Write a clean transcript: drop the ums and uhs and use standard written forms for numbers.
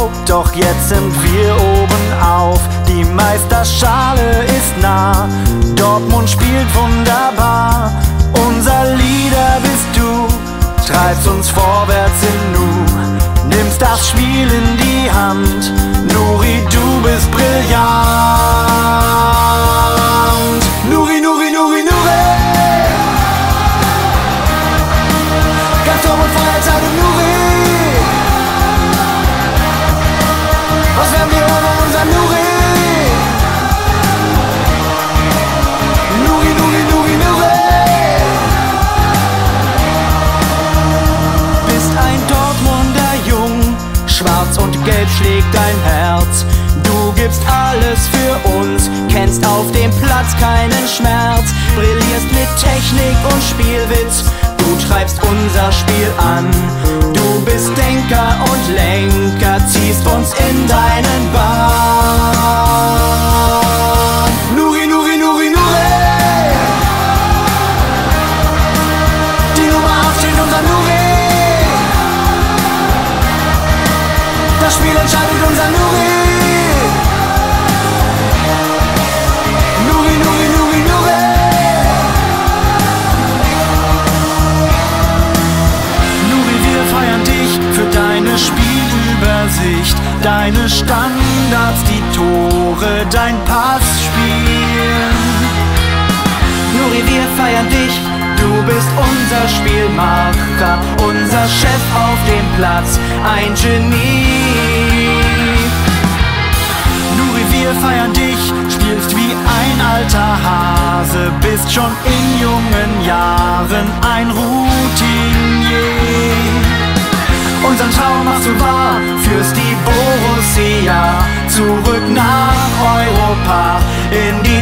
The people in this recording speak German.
doch jetzt sind wir oben auf. Die Meisterschale ist nah, Dortmund spielt wunderbar. Unser Leader bist du, treibst uns vorwärts im Nu, nimmst das Spiel in die Hand. Nuri, du bist brillant. Nuri, Nuri, Nuri, Nuri. Ganz Dortmund feiert seine Nuri. Was wären wir ohne unser Nuri? Nuri, Nuri, Nuri, Nuri. Bist ein Dortmunder Jung, schwarz und gelb schlägt dein Herz. Du gibst alles für uns, kennst auf dem Platz keinen Schmerz. Brillierst mit Technik und Spielwitz, du treibst unser Spiel an. Du bist Denker und Lenker, ziehst uns in deinen Bann. Nuri, Nuri, Nuri, Nuri. Die Nummer 8 steht unser Nuri. Das Spiel entscheidet unser Nuri. Nuri, Nuri, Nuri, Nuri. Nuri, wir feiern dich für deine Spielübersicht, deine Standards, die Tore, dein Passspiel. Nuri, wir feiern dich, du bist unser Spielmacher, unser Chef auf dem Platz, ein Genie. Nuri, wir feiern dich, spielst wie ein alter Hase, bist schon in jungen Jahren ein Routinier. Unseren Traum machst du wahr, führst die Borussia zurück nach Europa, in die